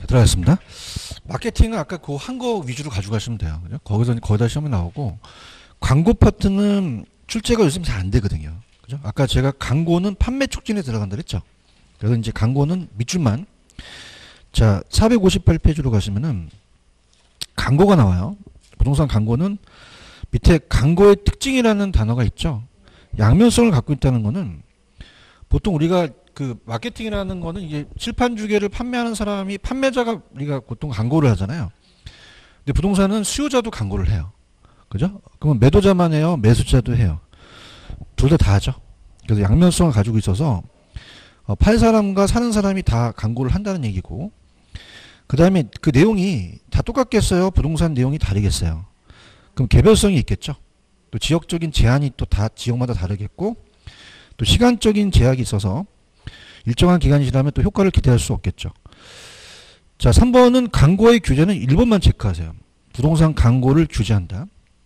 들어갔습니다. 마케팅은 아까 그 한 거 위주로 가져가시면 돼요. 그죠? 거기다 시험이 나오고, 광고 파트는 출제가 요즘 잘 안 되거든요. 그죠? 아까 제가 광고는 판매 촉진에 들어간다 그랬죠? 그래서 이제 광고는 밑줄만. 자, 458페이지로 가시면은 광고가 나와요. 부동산 광고는 밑에 광고의 특징이라는 단어가 있죠. 양면성을 갖고 있다는 거는 보통 우리가 그 마케팅이라는 거는 이게 칠판 주계를 판매하는 사람이 판매자가 우리가 보통 광고를 하잖아요. 근데 부동산은 수요자도 광고를 해요. 그죠? 그러면 매도자만 해요? 매수자도 해요? 둘 다 하죠. 그래서 양면성을 가지고 있어서 팔 사람과 사는 사람이 다 광고를 한다는 얘기고, 그 다음에 그 내용이 다 똑같겠어요? 부동산 내용이 다르겠어요? 그럼 개별성이 있겠죠? 또 지역적인 제한이 또 다 지역마다 다르겠고, 또 시간적인 제약이 있어서 일정한 기간이 지나면 또 효과를 기대할 수 없겠죠. 자, 3번은 광고의 규제는 1번만 체크하세요. 부동산 광고를 규제한다.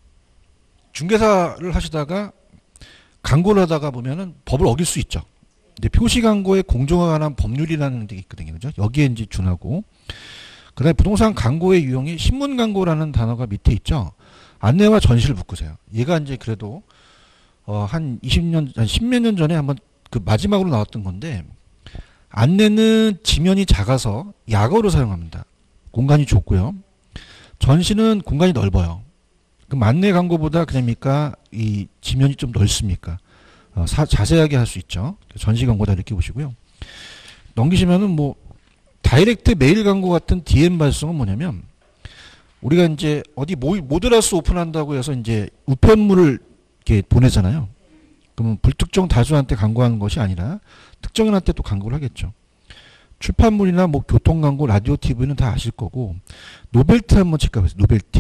중개사를 하시다가 광고를 하다가 보면은 법을 어길 수 있죠. 근데 표시 광고의 공정에 관한 법률이라는 게 있거든요. 그죠? 여기에 이제 준하고. 그 다음에 부동산 광고의 유형이 신문 광고라는 단어가 밑에 있죠. 안내와 전시를 묶으세요. 얘가 이제 그래도 한 20년, 한 10몇 년 전에 한번 그 마지막으로 나왔던 건데, 안내는 지면이 작아서 야거로 사용합니다. 공간이 좁고요. 전시는 공간이 넓어요. 그럼 안내 광고보다 그냥입니까? 이 지면이 좀 넓습니까? 자세하게 할 수 있죠. 전시 광고다 이렇게 보시고요. 넘기시면은 뭐 다이렉트 메일 광고 같은 DM 발송은 뭐냐면, 우리가 이제 어디 모델하우스 오픈한다고 해서 이제 우편물을 이렇게 보내잖아요. 그러면 불특정 다수한테 광고하는 것이 아니라 특정인한테 또 광고를 하겠죠. 출판물이나 뭐 교통 광고, 라디오, TV는 다 아실 거고, 노벨티 한번 체크해보세요.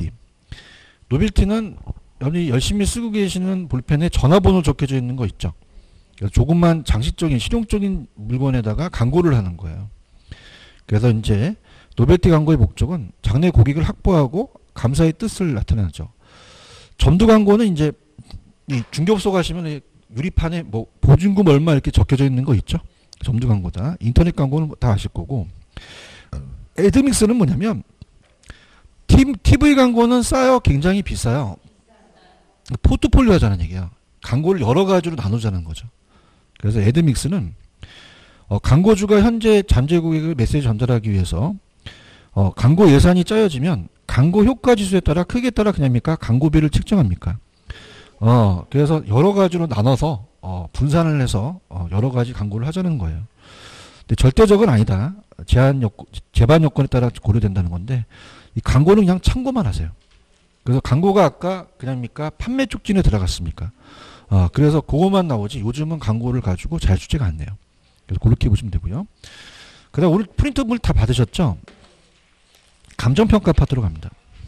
노벨티는 여러분이 열심히 쓰고 계시는 볼펜에 전화번호 적혀져 있는 거 있죠. 그래서 조금만 장식적인 실용적인 물건에다가 광고를 하는 거예요. 그래서 이제 노벨티 광고의 목적은 장래 고객을 확보하고 감사의 뜻을 나타내죠. 점도 광고는 이제 이 중개업소 가시면 유리판에 뭐 보증금 얼마 이렇게 적혀져 있는 거 있죠. 점도 광고다. 인터넷 광고는 다 아실 거고. 애드믹스는 뭐냐면 TV 광고는 싸요? 굉장히 비싸요? 포트폴리오 하자는 얘기야. 광고를 여러 가지로 나누자는 거죠. 그래서 애드믹스는 광고주가 현재 잠재 고객을 메시지 전달하기 위해서 광고 예산이 짜여지면 광고 효과 지수에 따라 크기에 따라 그냥입니까? 광고비를 책정합니까? 그래서 여러 가지로 나눠서 분산을 해서 여러 가지 광고를 하자는 거예요. 근데 절대적은 아니다. 제반 요건에 따라 고려된다는 건데, 이 광고는 그냥 참고만 하세요. 그래서 광고가 아까 그냥입니까? 판매 촉진에 들어갔습니까? 그래서 그거만 나오지 요즘은 광고를 가지고 잘 출제가 안 돼요. 그래서 그렇게 보시면 되고요. 그 다음 오늘 프린트물 다 받으셨죠? 감정평가 파트로 갑니다.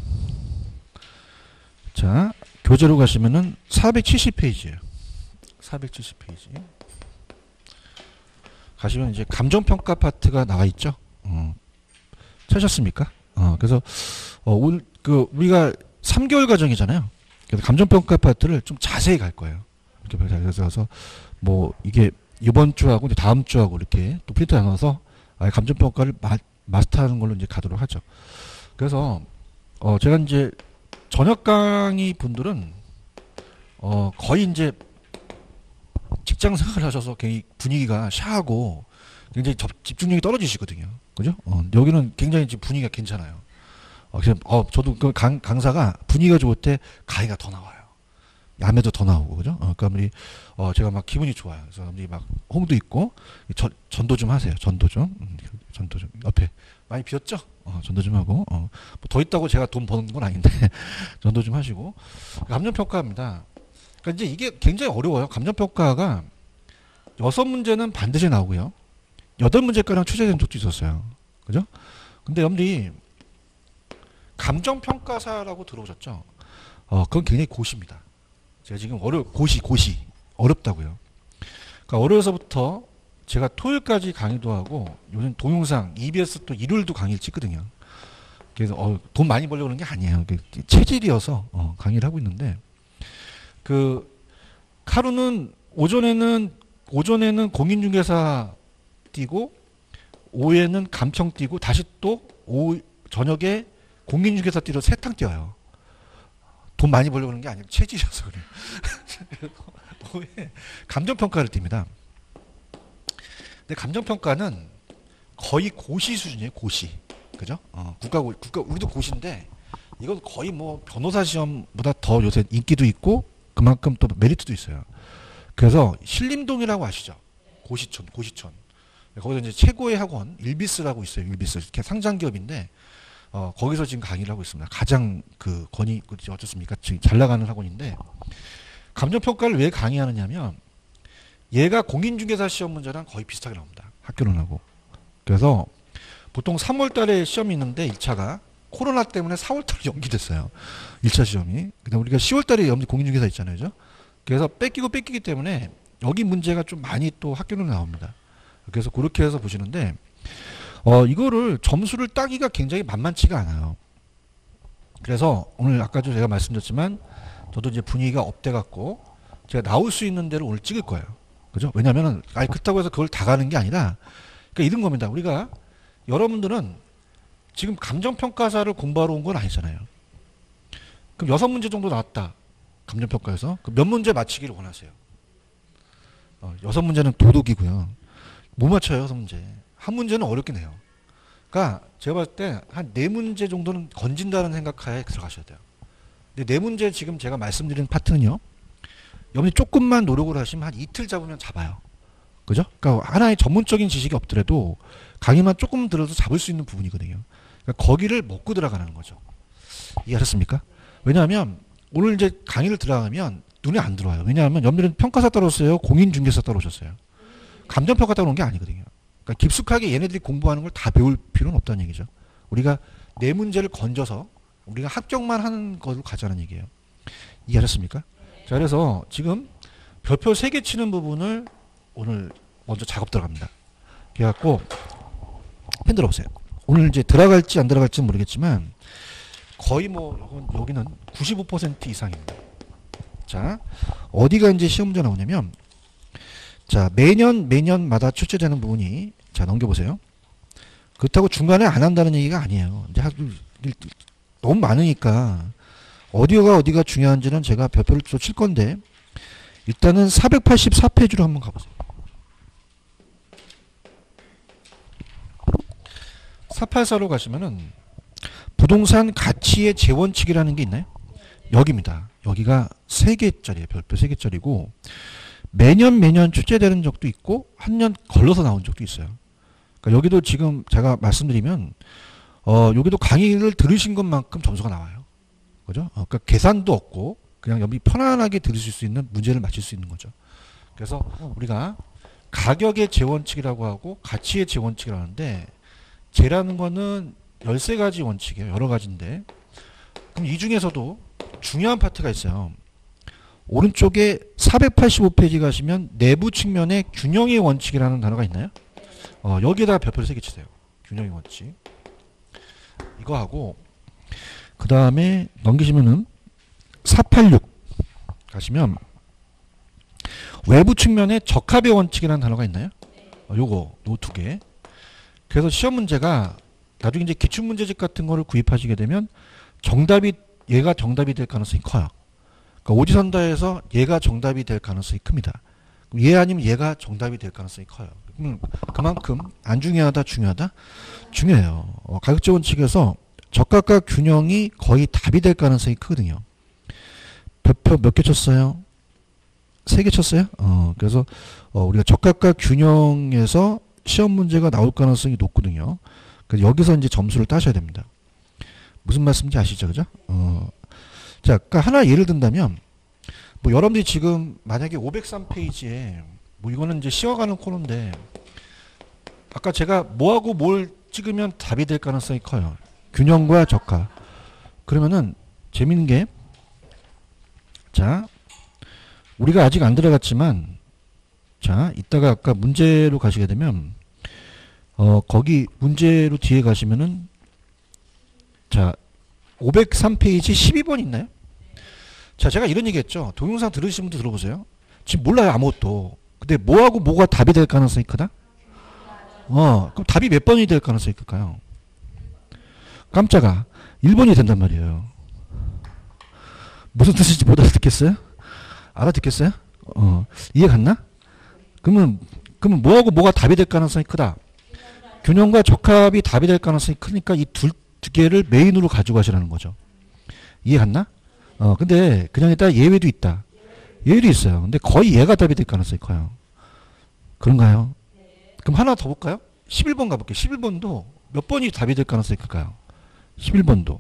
자, 교재로 가시면은 470페이지예요. 470페이지. 가시면 이제 감정평가 파트가 나와 있죠. 찾으셨습니까? 그래서 오늘 우리가 3개월 과정이잖아요. 그래서 감정평가 파트를 좀 자세히 갈 거예요. 이렇게 그래서 뭐 이게 이번 주하고 이제 다음 주하고 이렇게 또 프린트 나눠서 감정평가를 마스터하는 걸로 이제 가도록 하죠. 그래서 제가 이제 저녁 강의 분들은 거의 이제 직장 생활을 하셔서 굉장히 분위기가 샤하고 굉장히 집중력이 떨어지시거든요. 그죠? 여기는 굉장히 지금 분위기가 괜찮아요. 그래서 저도 그 강사가 분위기가 좋을 때 강의가 더 나와요. 야매도 더 나오고, 그죠? 그러니까 제가 막 기분이 좋아요. 그래서 사람들이 막 홍도 있고 전도 좀 하세요. 전도 좀 옆에 많이 비었죠? 전도 좀 하고 뭐 더 있다고 제가 돈 버는 건 아닌데 전도 좀 하시고. 감정평가입니다. 그러니까 이제 이게 굉장히 어려워요. 감정평가가 6문제는 반드시 나오고요. 8문제가량 출제된 적도 있었어요. 그죠? 근데 여러분들이 감정평가사라고 들어오셨죠? 그건 굉장히 고시입니다. 제가 지금 고시 어렵다고요. 그러니까 어려서부터 제가 토요일까지 강의도 하고 요즘 동영상 EBS 또 일요일도 강의를 찍거든요. 그래서 돈 많이 벌려고 하는 게 아니에요. 체질이어서 강의를 하고 있는데, 하루는 오전에는 공인중개사 뛰고 오후에는 감평 뛰고 다시 또 저녁에 공인중개사 뛰러 세탕 뛰어요. 돈 많이 벌려고 하는 게 아니고 체질이어서 그래요. 오후에 감정평가를 띱니다. 근데 감정평가는 거의 고시 수준이에요. 고시. 그죠? 국가, 우리도 고시인데 이건 거의 뭐 변호사 시험보다 더 요새 인기도 있고 그만큼 또 메리트도 있어요. 그래서 신림동이라고 아시죠? 고시촌. 거기서 이제 최고의 학원 일비스라고 있어요. 일비스 이렇게 상장 기업인데 거기서 지금 강의를 하고 있습니다. 가장 그 어떻습니까? 지금 잘 나가는 학원인데 감정평가를 왜 강의하느냐면 얘가 공인중개사 시험 문제랑 거의 비슷하게 나옵니다. 학교론하고. 그래서 보통 3월 달에 시험이 있는데 1차가 코로나 때문에 4월 달에 연기됐어요. 1차 시험이. 그다음 우리가 10월 달에 공인중개사 있잖아요. 그죠? 그래서 뺏기기 때문에 여기 문제가 좀 많이 또 학교론에 나옵니다. 그래서 그렇게 해서 보시는데 이거를 점수를 따기가 굉장히 만만치가 않아요. 그래서 오늘 아까도 제가 말씀드렸지만 저도 이제 분위기가 업돼 갖고 제가 나올 수 있는 데를 오늘 찍을 거예요. 그죠? 왜냐면은 그렇다고 해서 그걸 다 가는 게 아니라 그러니까 이런 겁니다. 우리가 여러분들은 지금 감정평가사를 공부하러 온 건 아니잖아요. 그럼 6문제 정도 나왔다. 감정평가에서. 몇 문제 맞히기를 원하세요? 6문제는 도덕이고요. 못 맞춰요. 6문제. 한 문제는 어렵게 내요. 그러니까 제가 봤을 때 한 4문제 정도는 건진다는 생각하에 들어가셔야 돼요. 근데 4문제 지금 제가 말씀드린 파트는요. 여러분이 조금만 노력을 하시면 한 이틀 잡으면 잡아요. 그죠? 그러니까 하나의 전문적인 지식이 없더라도 강의만 조금 들어도 잡을 수 있는 부분이거든요. 그러니까 거기를 먹고 들어가는 거죠. 이해하셨습니까? 왜냐하면 오늘 이제 강의를 들어가면 눈에 안 들어와요. 왜냐하면 여러분들은 평가사 따라오셨어요? 공인중개사 따라오셨어요? 감정평가 따라온 게 아니거든요. 그러니까 깊숙하게 얘네들이 공부하는 걸 다 배울 필요는 없다는 얘기죠. 우리가 4문제를 건져서 우리가 합격만 하는 걸로 가자는 얘기예요. 이해하셨습니까? 자, 그래서 지금 별표 3개 치는 부분을 오늘 먼저 작업 들어갑니다. 그래갖고 펜 들어보세요. 오늘 이제 들어갈지 안 들어갈지는 모르겠지만 거의 뭐 여기는 95% 이상입니다. 자, 어디가 이제 시험 문제 나오냐면 자, 매년마다 출제되는 부분이 자, 넘겨보세요. 그렇다고 중간에 안 한다는 얘기가 아니에요. 이제 너무 많으니까 어디가 중요한지는 제가 별표를 또 칠 건데 일단은 484페이지로 한번 가보세요. 484로 가시면은 부동산 가치의 재원칙이라는 게 있나요? 여기입니다. 여기가 3개짜리예요. 별표 3개짜리고 매년 출제되는 적도 있고 한 년 걸러서 나온 적도 있어요. 그러니까 여기도 지금 제가 말씀드리면 여기도 강의를 들으신 것만큼 점수가 나와요. 그죠? 그러니까 계산도 없고 그냥 여기 편안하게 들으실 수 있는 문제를 맞힐 수 있는 거죠. 그래서 우리가 가격의 재원칙이라고 하고 가치의 재원칙이라고 하는데 재라는 거는 13가지 원칙이에요. 여러 가지인데 그럼 이 중에서도 중요한 파트가 있어요. 오른쪽에 485페이지 가시면 내부 측면의 균형의 원칙이라는 단어가 있나요? 여기에다가 별표를 3개 치세요. 균형의 원칙. 이거 하고 그 다음에 넘기시면은 486 가시면 외부 측면의 적합의 원칙이라는 단어가 있나요? 요거 2개. 그래서 시험 문제가 나중에 이제 기출문제집 같은 거를 구입하시게 되면 얘가 정답이 될 가능성이 커요. 그러니까 오지선다에서 얘가 정답이 될 가능성이 큽니다. 얘 아니면 얘가 정답이 될 가능성이 커요. 그만큼 안 중요하다 중요하다? 중요해요. 가격제 원칙에서 적합과 균형이 거의 답이 될 가능성이 크거든요. 별표 몇 개 쳤어요? 3개 쳤어요? 그래서 우리가 적합과 균형에서 시험 문제가 나올 가능성이 높거든요. 그래서 여기서 이제 점수를 따셔야 됩니다. 무슨 말씀인지 아시죠? 그죠? 자, 그러니까 하나 예를 든다면 뭐 여러분들이 지금 만약에 503페이지에 뭐 이거는 이제 쉬어가는 코너인데 아까 제가 뭐하고 뭘 찍으면 답이 될 가능성이 커요. 균형과 적합. 그러면은 재밌는 게 자, 우리가 아직 안 들어갔지만 자, 이따가 아까 문제로 가시게 되면 거기 문제로 뒤에 가시면은 자, 503페이지 12번 있나요? 자, 제가 이런 얘기 했죠. 동영상 들으신 분도 들어보세요. 지금 몰라요, 아무것도. 근데 뭐하고 뭐가 답이 될 가능성이 크다? 그럼 답이 몇 번이 될 가능성이 클까요? 깜짝아. 1번이 된단 말이에요. 무슨 뜻인지 못 알아듣겠어요? 알아듣겠어요? 이해 갔나? 그러면 뭐하고 뭐가 답이 될 가능성이 크다? 균형과 적합이 답이 될 가능성이 크니까 이 두 개를 메인으로 가지고 가시라는 거죠. 이해 갔나? 근데 그냥 일단 예외도 있다. 예외도 있어요. 근데 거의 얘가 답이 될 가능성이 커요. 그런가요? 그럼 하나 더 볼까요? 11번 가볼게요. 11번도 몇 번이 답이 될 가능성이 클까요? 11번도.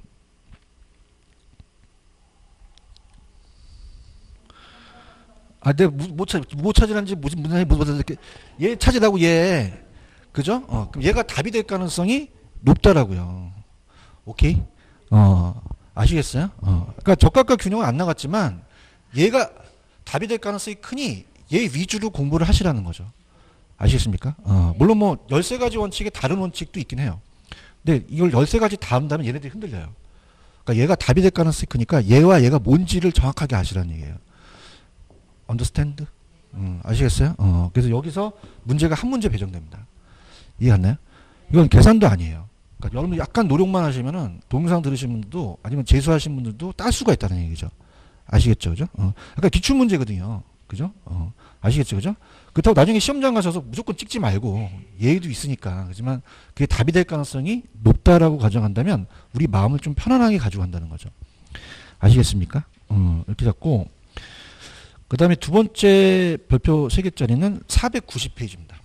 내가 못 찾으란지 얘 찾으라고 얘. 그죠? 그럼 얘가 답이 될 가능성이 높다라고요. 오케이? 아시겠어요? 그러니까 적합과 균형은 안 나갔지만 얘가 답이 될 가능성이 크니 얘 위주로 공부를 하시라는 거죠. 아시겠습니까? 물론 뭐 13가지 원칙에 다른 원칙도 있긴 해요. 근데 이걸 13가지 다 한다면 얘네들이 흔들려요. 그러니까 얘가 답이 될 가능성이 크니까 얘와 얘가 뭔지를 정확하게 아시라는 얘기예요. understand? 아시겠어요? 그래서 여기서 문제가 한 문제 배정됩니다. 이해갔나요? 이건 계산도 아니에요. 그러니까 여러분 약간 노력만 하시면은 동영상 들으신 분들도 아니면 재수하신 분들도 딸 수가 있다는 얘기죠. 아시겠죠? 그죠? 그러니까 기출 문제거든요. 그죠? 아시겠죠? 그죠? 그렇다고 나중에 시험장 가셔서 무조건 찍지 말고 예의도 있으니까. 그렇지만 그게 답이 될 가능성이 높다라고 가정한다면 우리 마음을 좀 편안하게 가지고 간다는 거죠. 아시겠습니까? 이렇게 잡고 그 다음에 두 번째 별표 3개짜리는 490페이지입니다.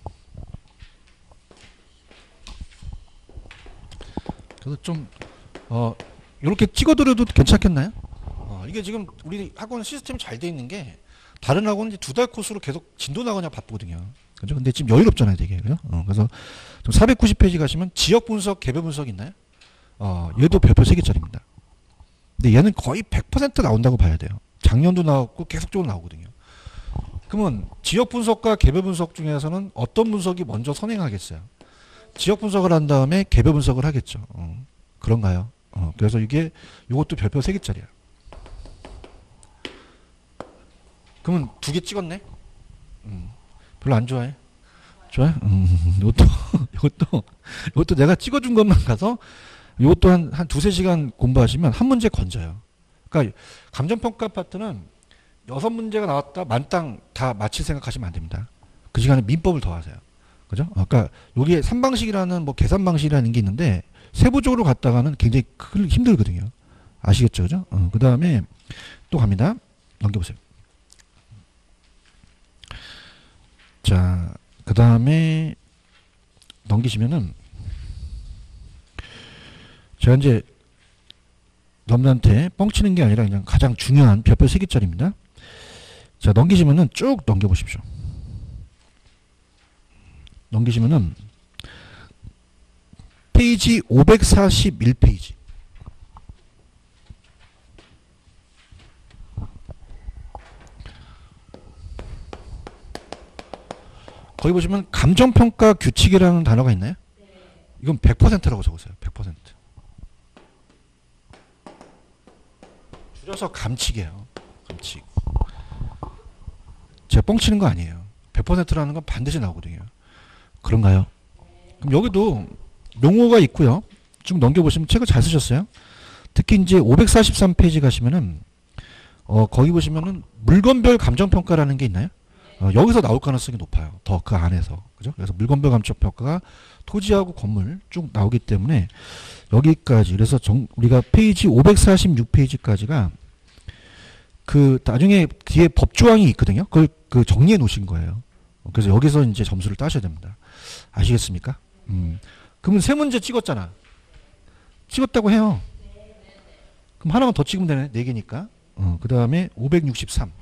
그래서 좀 이렇게 찍어드려도 괜찮겠나요? 이게 지금 우리 학원 시스템이 잘 돼 있는 게 다른 학원은 2달 코스로 계속 진도 나가냐 바쁘거든요. 그죠? 근데 지금 여유롭잖아요, 되게. 그죠? 그래서 좀 490페이지 가시면 지역 분석, 개별 분석 있나요? 얘도 별표 3개짜리입니다. 근데 얘는 거의 100% 나온다고 봐야 돼요. 작년도 나왔고 계속적으로 나오거든요. 그러면 지역 분석과 개별 분석 중에서는 어떤 분석이 먼저 선행하겠어요? 지역 분석을 한 다음에 개별 분석을 하겠죠. 그런가요? 그래서 이것도 별표 3개짜리야. 그러면 2개 찍었네? 별로 안 좋아해? 좋아요? 이것도 내가 찍어준 것만 가서 이것도 한 두세 시간 공부하시면 한 문제 건져요. 그러니까 감정평가 파트는 6문제가 나왔다 만땅 다 맞힐 생각하시면 안 됩니다. 그 시간에 민법을 더 하세요. 그죠? 그러니까 여기에 3방식이라는 뭐 계산 방식이라는 게 있는데 세부적으로 갔다가는 굉장히 힘들거든요. 아시겠죠? 그죠? 그 다음에 또 갑니다. 넘겨보세요. 자, 그 다음에 넘기시면은 제가 이제 여러분한테 뻥치는 게 아니라 그냥 가장 중요한 별표 3개짜리입니다. 자, 넘기시면은 쭉 넘겨보십시오. 넘기시면은 페이지 541페이지. 거기 보시면 감정평가 규칙이라는 단어가 있나요? 이건 100%라고 적으세요. 100%. 줄여서 감칙이에요. 감칙. 제가 뻥치는 거 아니에요. 100%라는 건 반드시 나오거든요. 그런가요? 그럼 여기도 용어가 있고요. 쭉 넘겨보시면 책을 잘 쓰셨어요. 특히 이제 543페이지 가시면은 거기 보시면은 물건별 감정평가라는 게 있나요? 여기서 나올 가능성이 높아요. 더 그 안에서. 그죠? 그래서 물건별 감정평가가 토지하고 건물 쭉 나오기 때문에 여기까지. 그래서 우리가 페이지 546페이지까지가 그 나중에 뒤에 법조항이 있거든요. 그걸 정리해 놓으신 거예요. 그래서 여기서 이제 점수를 따셔야 됩니다. 아시겠습니까? 그러면 3문제 찍었잖아. 찍었다고 해요. 그럼 하나만 더 찍으면 되네. 4개니까. 그 다음에 563.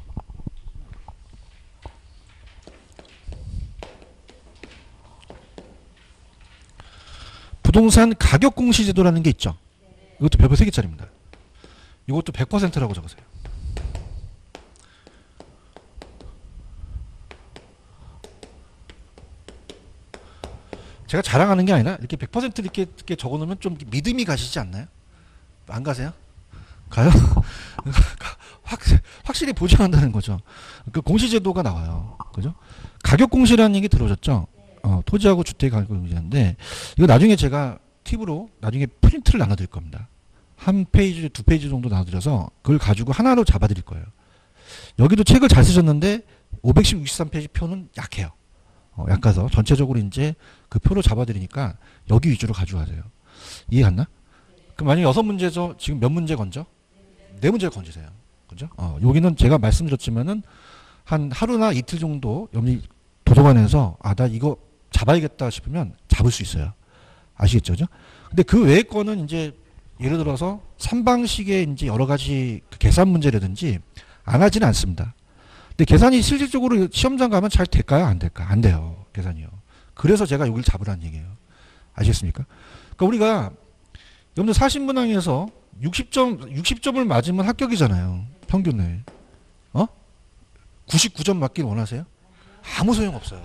부동산 가격 공시 제도라는 게 있죠. 이것도 별표 3개짜리입니다. 이것도 100%라고 적으세요. 제가 자랑하는 게 아니라 이렇게 100% 이렇게 적어놓으면 좀 믿음이 가시지 않나요? 안 가세요? 가요? 확실히 보장한다는 거죠. 그 공시제도가 나와요. 그죠? 가격 공시라는 얘기 들어오셨죠? 토지하고 주택 가격 공시인데 이거 나중에 제가 팁으로 나중에 프린트를 나눠드릴 겁니다. 한 페이지, 두 페이지 정도 나눠드려서 그걸 가지고 하나로 잡아드릴 거예요. 여기도 책을 잘 쓰셨는데 563페이지 표는 약해요. 약해서 전체적으로 이제 그 표로 잡아드리니까 여기 위주로 가져가세요. 이해 갔나? 그럼 만약에 6문제에서 지금 몇 문제 건져? 4문제를 건지세요. 그죠? 여기는 제가 말씀드렸지만은 한 하루나 이틀 정도 여러분이 도서관에서 나 이거 잡아야겠다 싶으면 잡을 수 있어요. 아시겠죠? 그죠? 근데 그 외의 거는 이제 예를 들어서 3방식의 이제 여러 가지 그 계산 문제라든지 안 하지는 않습니다. 근데 계산이 실질적으로 시험장 가면 잘 될까요? 안 될까요? 안 돼요. 계산이요. 그래서 제가 여기를 잡으라는 얘기예요. 아시겠습니까? 그러니까 우리가 여러분들 40문항에서 60점을 맞으면 합격이잖아요. 평균에. 99점 맞길 원하세요? 아무 소용 없어요.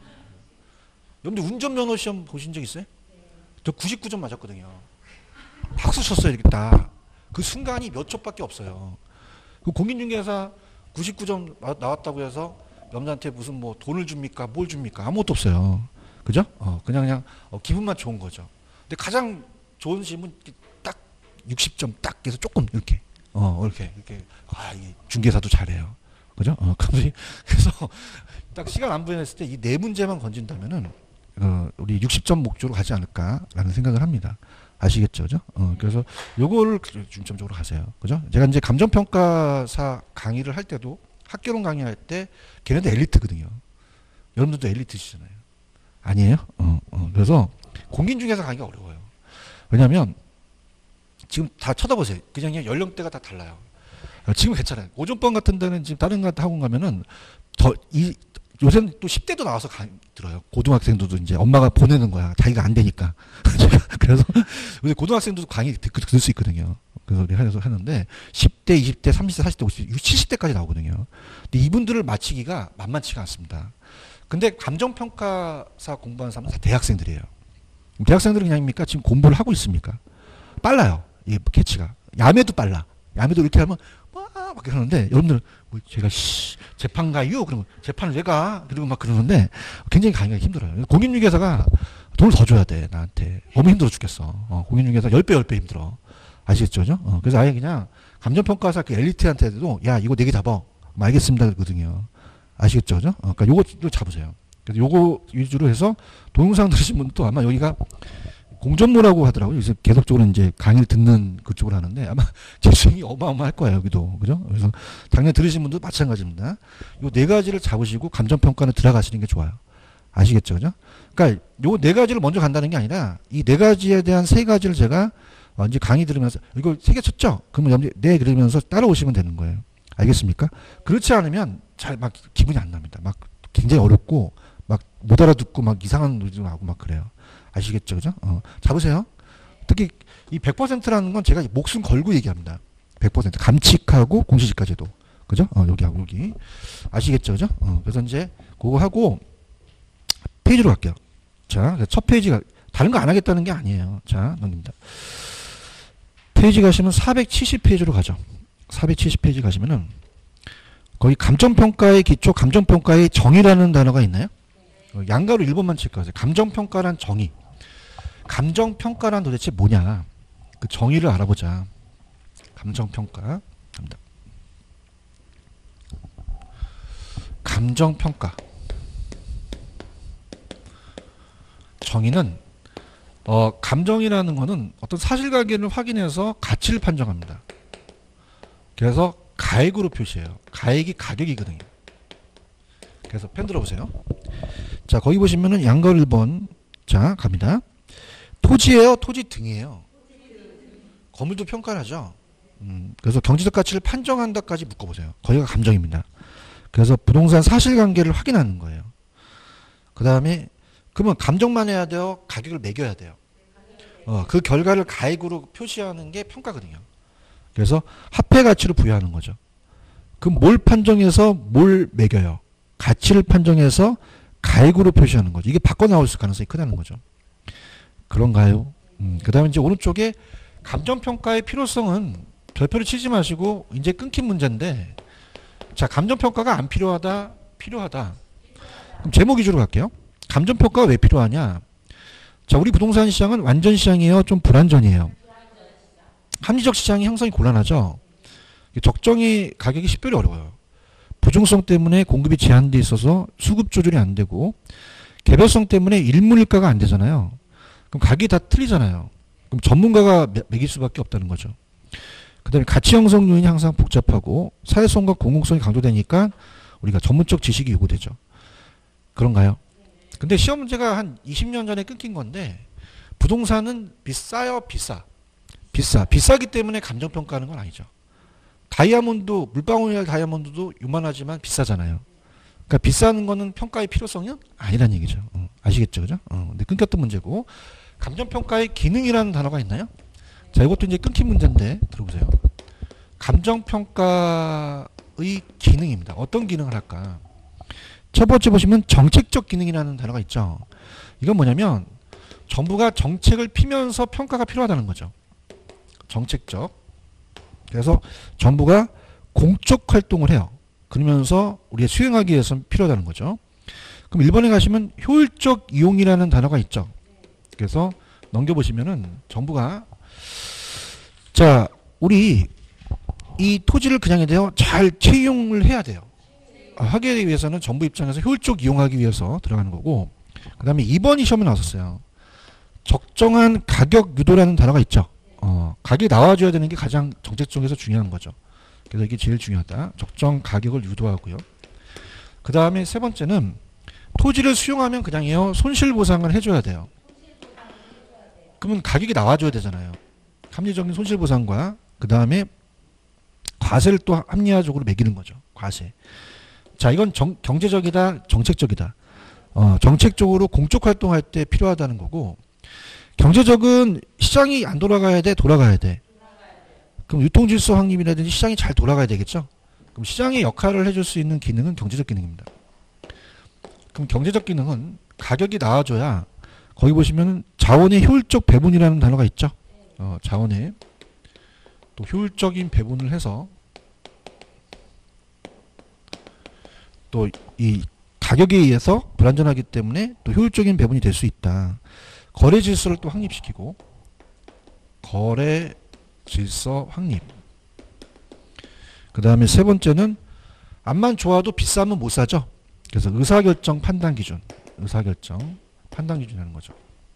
여러분들 운전면허 시험 보신 적 있어요? 저 99점 맞았거든요. 박수 쳤어요, 이렇게 딱. 그 순간이 몇 초밖에 없어요. 그 공인중개사 99점 나왔다고 해서 여러분한테 무슨 뭐 돈을 줍니까? 뭘 줍니까? 아무것도 없어요. 그죠? 그냥 기분만 좋은 거죠. 근데 가장 좋은 시험은 딱 60점 딱 해서 조금 이렇게. 이렇게. 이게 중개사도 잘해요. 그죠? 그래서 딱 시간 안 보냈을 때 이 4문제만 건진다면은 우리 60점 목표로 가지 않을까라는 생각을 합니다. 아시겠죠? 그죠? 그래서 요거를 중점적으로 하세요. 그죠? 제가 이제 감정평가사 강의를 할 때도 학교론 강의할 때 걔네들 엘리트거든요. 여러분들도 엘리트시잖아요. 아니에요? 그래서 공인중개사 강의가 어려워요. 왜냐면 지금 다 쳐다보세요. 그냥 연령대가 다 달라요. 지금 괜찮아요. 오존번 같은 데는 지금 다른 학원 가면은 요새는 또 10대도 나와서 들어요. 고등학생들도 이제 엄마가 보내는 거야. 자기가 안 되니까. 그래서 요새 고등학생들도 강의 들을 수 있거든요. 그래서 우리 하는데 10대, 20대, 30대, 40대, 50대, 70대까지 나오거든요. 근데 이분들을 맞히기가 만만치가 않습니다. 근데 감정평가사 공부하는 사람은 다 대학생들이에요. 대학생들은 그냥입니까? 지금 공부를 하고 있습니까? 빨라요. 이게 캐치가. 야매도 빨라. 야매도 이렇게 하면 막 이렇게 하는데 여러분들 제가 재판 가요? 그러면 재판을 왜 가? 그리고 막 그러는데 굉장히 강의가 힘들어요. 공인중개사가 돈을 더 줘야 돼 나한테. 너무 힘들어 죽겠어. 공인중개사 10배 힘들어. 아시겠죠? 그죠? 그래서 아예 그냥 감정평가사 그 엘리트한테도 야 이거 4개 잡아. 알겠습니다 그러거든요. 아시겠죠? 그죠? 그러니까 요거 잡으세요. 그래서 요거 위주로 해서 동영상 들으신 분도 아마 여기가 공전무라고 하더라고요. 그래서 계속적으로 이제 강의를 듣는 그쪽으로 하는데 아마 재수임이 어마어마할 거예요. 여기도. 그죠? 그래서 작년에 들으신 분도 마찬가지입니다. 요 4가지를 잡으시고 감정평가는 들어가시는 게 좋아요. 아시겠죠? 그죠? 그러니까 요 4가지를 먼저 간다는 게 아니라 이 4가지에 대한 3가지를 제가 이제 강의 들으면서 이거 3개 쳤죠? 그러면 네 그러면서 따라오시면 되는 거예요. 알겠습니까? 그렇지 않으면 잘 막 기분이 안 납니다. 막 굉장히 어렵고 막 못 알아듣고 막 이상한 노래도 나오고 막 그래요. 아시겠죠? 그죠? 잡으세요. 특히 이 100%라는 건 제가 목숨 걸고 얘기합니다. 100%. 감칙하고 공시지까지도. 그죠? 여기하고 여기. 아시겠죠? 그죠? 그래서 이제 그거 하고 페이지로 갈게요. 자, 첫 페이지가 다른 거 안 하겠다는 게 아니에요. 자, 넘깁니다. 페이지 가시면 470페이지로 가죠. 470페이지 가시면은 거기 감정평가의 기초, 감정평가의 정의라는 단어가 있나요? 양가로 1번만 칠까요? 감정평가란 정의. 감정평가란 도대체 뭐냐? 그 정의를 알아보자. 감정평가. 감정평가. 정의는 감정이라는 거는 어떤 사실관계를 확인해서 가치를 판정합니다. 그래서 가액으로 표시해요. 가액이 가격이거든요. 그래서 펜 들어보세요. 자, 거기 보시면은 양가로 1번. 자, 갑니다. 토지예요? 토지 등이에요? 건물도 평가를 하죠. 그래서 경제적 가치를 판정한다까지 묶어보세요. 거기가 감정입니다. 그래서 부동산 사실관계를 확인하는 거예요. 그 다음에 그러면 감정만 해야 돼요? 가격을 매겨야 돼요? 그 결과를 가액으로 표시하는 게 평가거든요. 그래서 화폐 가치를 부여하는 거죠. 그럼 뭘 판정해서 뭘 매겨요? 가치를 판정해서 가액으로 표시하는 거죠. 이게 바꿔 나올 가능성이 크다는 거죠. 그런가요? 그 다음에 이제 오른쪽에 감정평가의 필요성은 별표를 치지 마시고 이제 끊긴 문제인데, 자, 감정평가가 안 필요하다, 필요하다. 그럼 제목 위주로 갈게요. 감정평가가 왜 필요하냐? 자, 우리 부동산 시장은 완전 시장이에요? 좀 불완전이에요? 합리적 시장이 형성이 곤란하죠? 적정히 가격이 식별이 어려워요. 부중성 때문에 공급이 제한돼 있어서 수급 조절이 안 되고, 개별성 때문에 일문일가가 안 되잖아요. 그럼 가격이 다 틀리잖아요. 그럼 전문가가 매길 수밖에 없다는 거죠. 그 다음에 가치 형성 요인이 항상 복잡하고 사회성과 공공성이 강조되니까 우리가 전문적 지식이 요구되죠. 그런가요? 근데 시험 문제가 한 20년 전에 끊긴 건데 부동산은 비싸요, 비싸? 비싸기 때문에 감정평가하는 건 아니죠. 다이아몬드, 물방울이나 다이아몬드도 요만하지만 비싸잖아요. 그러니까 비싸는 거는 평가의 필요성은 아니라는 얘기죠. 아시겠죠? 그죠? 근데 끊겼던 문제고, 감정평가의 기능이라는 단어가 있나요? 자, 이것도 이제 끊긴 문제인데 들어보세요. 감정평가의 기능입니다. 어떤 기능을 할까? 첫 번째 보시면 정책적 기능이라는 단어가 있죠. 이건 뭐냐면 정부가 정책을 피면서 평가가 필요하다는 거죠. 정책적. 그래서 정부가 공적 활동을 해요. 그러면서 우리가 수행하기 위해서 필요하다는 거죠. 그럼 1번에 가시면 효율적 이용이라는 단어가 있죠. 그래서 넘겨보시면은 정부가, 자, 우리 이 토지를 그냥 돼요. 잘 채용을 해야 돼요. 하기 위해서는 정부 입장에서 효율적 이용하기 위해서 들어가는 거고, 그 다음에 2번이 시험에 나왔었어요. 적정한 가격 유도라는 단어가 있죠. 가격이 나와줘야 되는 게 가장 정책 쪽에서 중요한 거죠. 그래서 이게 제일 중요하다. 적정 가격을 유도하고요. 그 다음에 세 번째는 토지를 수용하면 그냥요 손실보상을 해줘야 돼요. 그러면 가격이 나와줘야 되잖아요. 합리적인 손실보상과 그 다음에 과세를 또 합리화적으로 매기는 거죠. 과세. 자, 이건 경제적이다, 정책적이다. 정책적으로 공적 활동할 때 필요하다는 거고, 경제적은 시장이 안 돌아가야 돼, 돌아가야 돼. 그럼 유통질서 확립이라든지 시장이 잘 돌아가야 되겠죠? 그럼 시장의 역할을 해줄 수 있는 기능은 경제적 기능입니다. 그럼 경제적 기능은 가격이 나와줘야, 거기 보시면 자원의 효율적 배분이라는 단어가 있죠? 자원의 또 효율적인 배분을 해서 또 이 가격에 의해서 불안전하기 때문에 또 효율적인 배분이 될 수 있다. 거래 질서를 또 확립시키고, 거래 질서 확립. 그 다음에 세 번째는 암만 좋아도 비싸면 못 사죠. 그래서 의사결정 판단 기준. 의사결정 판단 기준이라는 거죠.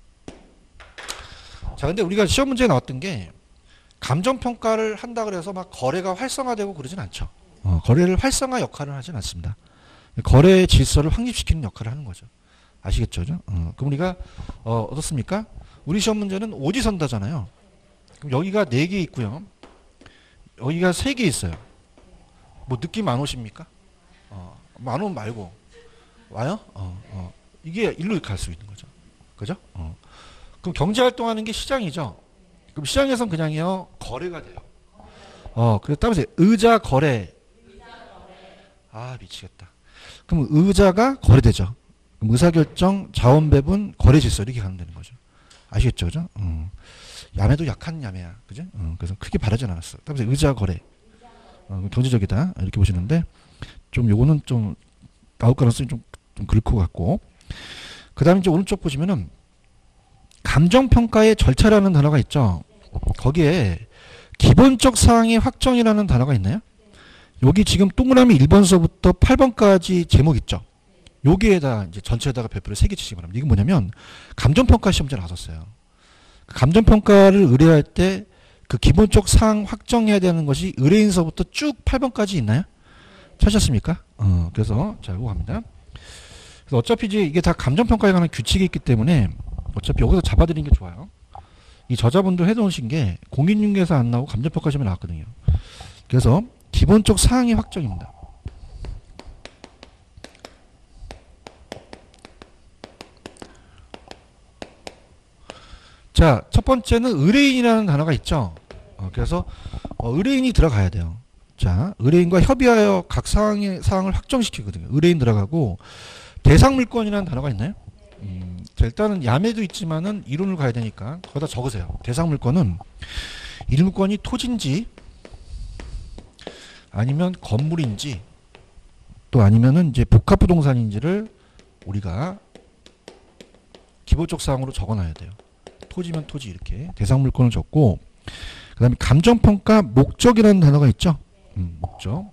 자, 근데 우리가 시험 문제에 나왔던 게 감정평가를 한다 그래서 막 거래가 활성화되고 그러진 않죠. 거래를 활성화 역할을 하진 않습니다. 거래 질서를 확립시키는 역할을 하는 거죠. 아시겠죠? 그럼 우리가 어떻습니까? 우리 시험 문제는 오지선다잖아요. 그럼 여기가 4개 있고요. 여기가 3개 있어요. 뭐 느낌 안 오십니까? 안 오면 말고 와요? 이게 일로 갈 수 있는 거죠. 그죠? 그럼 경제활동하는 게 시장이죠. 그럼 시장에선 그냥요 거래가 돼요. 그래서 따라서 의자 거래. 아, 미치겠다. 그럼 의자가 거래되죠. 그럼 의사결정, 자원배분, 거래질서 이렇게 가면 되는 거죠. 아시겠죠? 그죠? 야매도 약한 야매야. 그죠? 그래서 크게 바라진 않았어. 따라서 의자 거래. 경제적이다. 이렇게 보시는데 좀 요거는 좀 나올 가능성이 좀 그럴 것 같고, 그 다음에 이제 오른쪽 보시면은 감정평가의 절차라는 단어가 있죠. 거기에 기본적 사항의 확정이라는 단어가 있나요? 여기 지금 동그라미 1번서부터 8번까지 제목 있죠. 여기에다 이제 전체에다가 별표를 3개 치시기 바랍니다. 이건 뭐냐면 감정평가 시험제 나왔었어요. 감정평가를 의뢰할 때 그 기본적 사항 확정해야 되는 것이 의뢰인서부터 쭉 8번까지 있나요? 찾으셨습니까? 그래서 자, 이거 갑니다. 그래서 어차피 이제 이게 다 감정평가에 관한 규칙이 있기 때문에 어차피 여기서 잡아드리는 게 좋아요. 이 저자분들 해놓으신 게 공인중개사 안 나오고 감정평가 시험에 나왔거든요. 그래서 기본적 사항의 확정입니다. 자, 첫 번째는 의뢰인이라는 단어가 있죠. 그래서 의뢰인이 들어가야 돼요. 자, 의뢰인과 협의하여 각 사항을 확정시키거든요. 의뢰인 들어가고, 대상 물건이라는 단어가 있나요? 자, 일단은 야매도 있지만은 이론을 가야 되니까 거기다 적으세요. 대상 물건은 이 물건이 토지인지 아니면 건물인지 또 아니면은 이제 복합부동산인지를 우리가 기본적 사항으로 적어놔야 돼요. 토지면 토지 이렇게 대상 물건을 적고, 그 다음에 감정평가 목적이라는 단어가 있죠. 목적.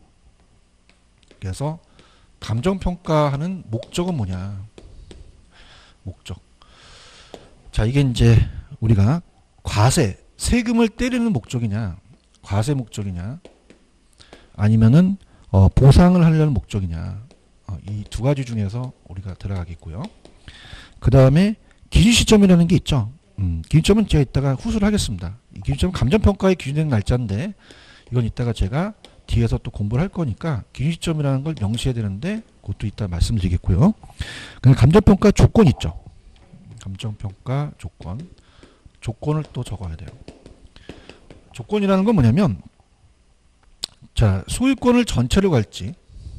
그래서 감정평가하는 목적은 뭐냐. 목적. 자, 이게 이제 우리가 과세, 세금을 때리는 목적이냐, 과세 목적이냐, 아니면은 보상을 하려는 목적이냐, 이 두 가지 중에서 우리가 들어가겠고요. 그 다음에 기준 시점이라는 게 있죠. 기준점은 제가 이따가 후수를 하겠습니다. 이 기준점은 감정평가의 기준되는 날짜인데, 이건 이따가 제가 뒤에서 또 공부를 할 거니까 기준 시점이라는 걸 명시해야 되는데, 그것도 이따 말씀드리겠고요. 그다음에 감정평가 조건 있죠. 감정평가 조건. 조건을 또 적어야 돼요. 조건이라는 건 뭐냐면, 자, 소유권을 전체로 갈지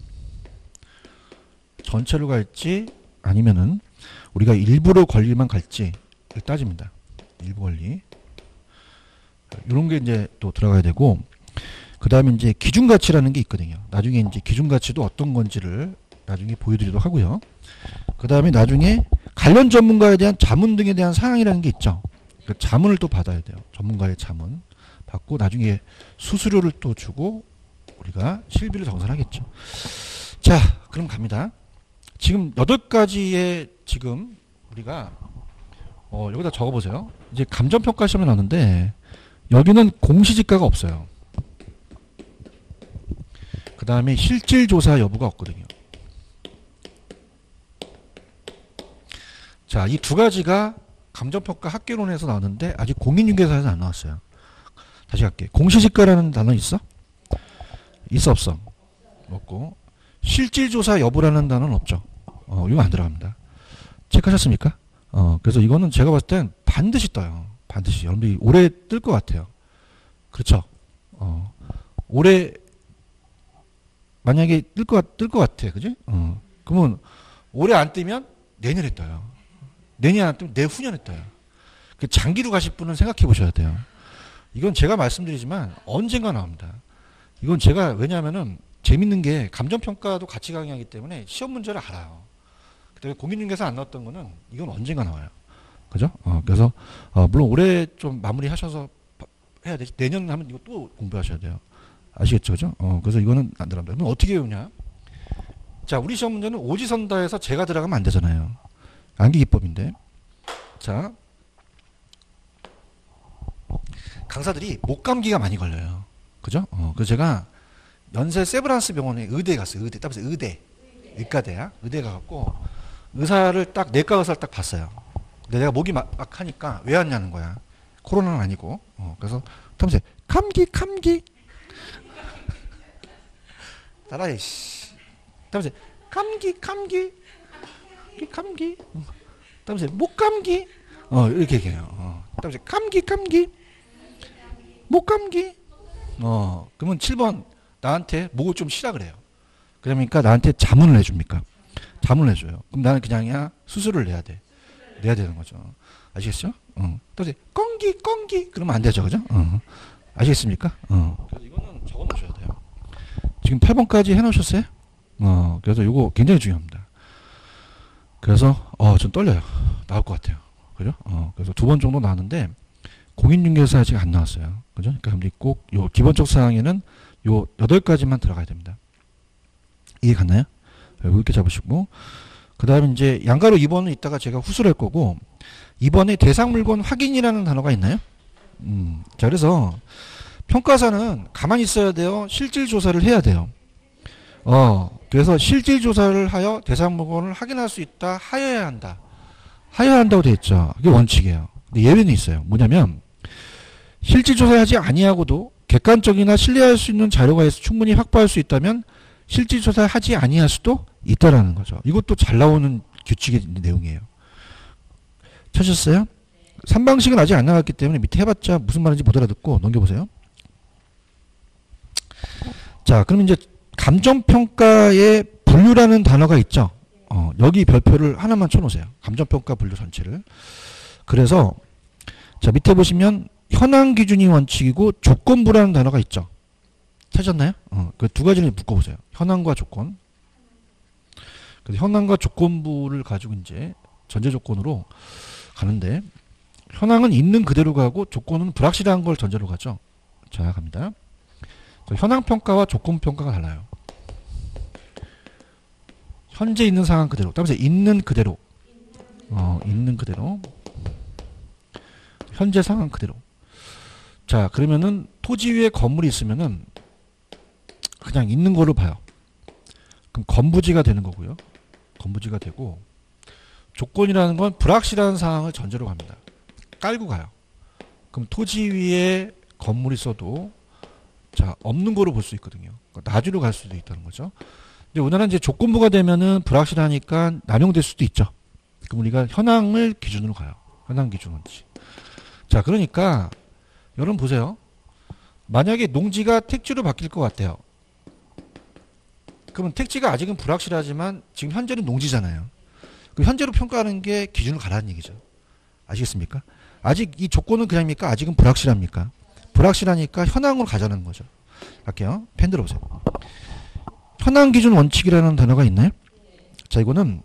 아니면은 우리가 일부로 권리만 갈지 따집니다. 일부 권리. 이런 게 이제 또 들어가야 되고, 그 다음에 이제 기준가치라는 게 있거든요. 나중에 이제 기준가치도 어떤 건지를 나중에 보여드리도록 하고요. 그 다음에 나중에 관련 전문가에 대한 자문 등에 대한 사항이라는 게 있죠. 그 자문을 또 받아야 돼요. 전문가의 자문 받고 나중에 수수료를 또 주고 우리가 실비를 정산하겠죠. 자, 그럼 갑니다. 지금 8가지의 지금 우리가 여기다 적어보세요. 이제 감정평가 시험에 나오는데 여기는 공시지가가 없어요. 그 다음에 실질조사 여부가 없거든요. 자, 이 두 가지가 감정평가 학계론에서 나오는데 아직 공인중개사에서 안 나왔어요. 다시 할게. 공시지가라는 단어 있어? 있어 없어? 없고. 실질조사 여부라는 단어는 없죠. 이거 안 들어갑니다. 체크하셨습니까? 그래서 이거는 제가 봤을 땐 반드시 떠요. 반드시. 여러분들이 올해 뜰 것 같아요. 그렇죠? 올해 만약에 뜰 것 같아. 그지? 그러면 올해 안 뜨면 내년에 떠요. 내년에 안 뜨면 내후년에 떠요. 장기로 가실 분은 생각해 보셔야 돼요. 이건 제가 말씀드리지만 언젠가 나옵니다. 이건 제가 왜냐하면은 재밌는 게 감정평가도 같이 강의하기 때문에 시험 문제를 알아요. 그때 공인중개사 안 나왔던 거는 이건 언젠가 나와요. 그죠? 그래서 물론 올해 좀 마무리 하셔서 해야 되지. 내년 하면 이거 또 공부하셔야 돼요. 아시겠죠? 그죠? 그래서 이거는 안 들어갑니다. 그럼 어떻게 외우냐? 자, 우리 시험 문제는 오지선다에서 제가 들어가면 안 되잖아요. 암기기법인데. 자, 강사들이 목감기가 많이 걸려요. 그죠? 그래서 제가 연세 세브란스 병원에 의대에 갔어요. 의대. 따라서 의과대야. 의대 가갖고 의사를 딱 내과 의사를 딱 봤어요. 근데 내가 목이 막 하니까 왜 왔냐는 거야. 코로나는 아니고. 그래서 타면서 감기. 따라해. 타면서 감기. 따면서 목감기. 이렇게 얘기해요. 따면서 감기. 목감기. 그러면 7번 나한테 목을 좀 쉬라 그래요. 그러니까 나한테 자문을 해줍니까? 자문을 해줘요. 그럼 나는 그냥이야 수수료를 내야 돼. 내야 되는 거죠. 아시겠죠? 또 꽁기 그러면 안 되죠, 그죠? 아시겠습니까? 그래서 이거는 적어 놓으셔야 돼요. 지금 8번까지 해놓으셨어요? 그래서 이거 굉장히 중요합니다. 그래서 좀 떨려요. 나올 것 같아요. 그죠? 그래서 2번 정도 나왔는데 공인중개사 아직 안 나왔어요. 그죠? 그러니까 꼭 요 기본적 사항에는 요 8가지만 들어가야 됩니다. 이해 갔나요? 이렇게 잡으시고, 그 다음에 이제 양가로 2번은 이따가 제가 후수를 할 거고, 2번에 대상 물건 확인이라는 단어가 있나요? 자, 그래서 평가사는 가만히 있어야 돼요. 실질 조사를 해야 돼요. 그래서 실질 조사를 하여 대상 물건을 확인할 수 있다. 하여야 한다. 하여야 한다고 되어 있죠. 그게 원칙이에요. 근데 예외는 있어요. 뭐냐면 실질 조사하지 아니하고도 객관적이나 신뢰할 수 있는 자료가 있어 충분히 확보할 수 있다면 실질 조사하지 아니할 수도 있다라는 거죠. 이것도 잘 나오는 규칙의 내용이에요. 찾으셨어요? 3방식은 아직 안 나갔기 때문에 밑에 해봤자 무슨 말인지 못 알아듣고 넘겨보세요. 자, 그럼 이제 감정평가의 분류라는 단어가 있죠. 여기 별표를 하나만 쳐놓으세요. 감정평가 분류 전체를. 그래서 자, 밑에 보시면 현황 기준이 원칙이고 조건부라는 단어가 있죠. 찾았나요? 그 두 가지를 묶어보세요. 현황과 조건. 그래서 현황과 조건부를 가지고 이제 전제 조건으로 가는데 현황은 있는 그대로 가고 조건은 불확실한 걸 전제로 가죠. 자, 갑니다. 현황 평가와 조건 평가가 달라요. 현재 있는 상황 그대로. 따라서 있는 그대로. 있는 그대로. 현재 상황 그대로. 자, 그러면은 토지 위에 건물이 있으면은 그냥 있는 거로 봐요. 그럼 건부지가 되는 거고요. 건부지가 되고, 조건이라는 건 불확실한 상황을 전제로 갑니다. 깔고 가요. 그럼 토지 위에 건물이 있어도 자, 없는 거로 볼 수 있거든요. 나주로 갈 수도 있다는 거죠. 근데 우리나라는 이제 조건부가 되면은 불확실하니까 남용될 수도 있죠. 그럼 우리가 현황을 기준으로 가요. 현황 기준원칙. 자, 그러니까 여러분 보세요. 만약에 농지가 택지로 바뀔 것 같아요. 그러면 택지가 아직은 불확실하지만 지금 현재는 농지잖아요. 그 현재로 평가하는 게 기준을 가라는 얘기죠. 아시겠습니까? 아직 이 조건은 그냥입니까? 아직은 불확실합니까? 불확실하니까 현황으로 가자는 거죠. 갈게요. 펜 들어보세요. 현황 기준 원칙이라는 단어가 있나요? 자, 이거는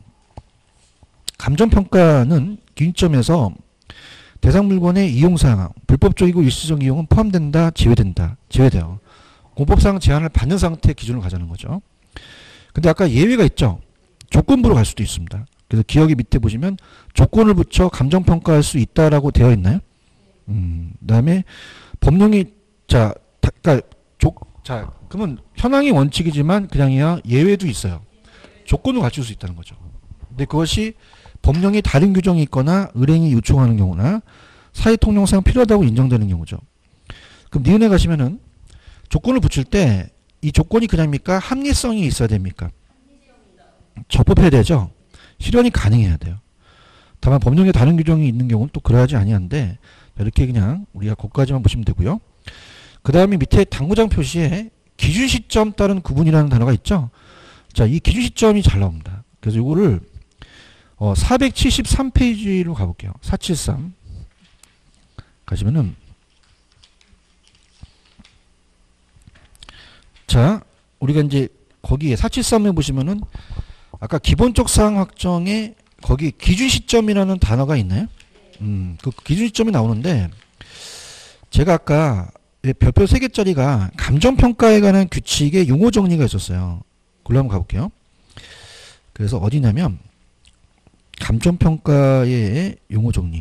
감정평가는 기준점에서 대상 물건의 이용사항, 불법적이고 일시적 이용은 포함된다, 제외된다, 제외돼요. 공법상 제한을 받는 상태의 기준을 가자는 거죠. 근데 아까 예외가 있죠. 조건부로 갈 수도 있습니다. 그래서 기억이 밑에 보시면 조건을 붙여 감정평가할 수 있다라고 되어 있나요? 그다음에 법령이 그러면 현황이 원칙이지만 그냥이야 예외도 있어요. 조건을 갖출 수 있다는 거죠. 근데 그것이 법령이 다른 규정이 있거나 의뢰인이 요청하는 경우나 사회 통용상 필요하다고 인정되는 경우죠. 그럼 니은에 가시면은 조건을 붙일 때 이 조건이 그냥입니까? 합리성이 있어야 됩니까? 적법해야 되죠. 실현이 가능해야 돼요. 다만 법령에 다른 규정이 있는 경우는 또 그러하지 아니한데 이렇게 그냥 우리가 거기까지만 보시면 되고요. 그 다음에 밑에 당구장 표시에 기준 시점 따른 구분이라는 단어가 있죠. 자, 이 기준 시점이 잘 나옵니다. 그래서 이거를 473페이지로 가볼게요. 473 가시면은 자, 우리가 이제 거기에 473에 보시면은 아까 기본적 사항 확정에 거기 기준 시점이라는 단어가 있나요? 그 기준 시점이 나오는데 제가 아까 별표 3개짜리가 감정평가에 관한 규칙의 용어 정리가 있었어요. 그걸로 한번 가볼게요. 그래서 어디냐면 감정평가의 용어 정리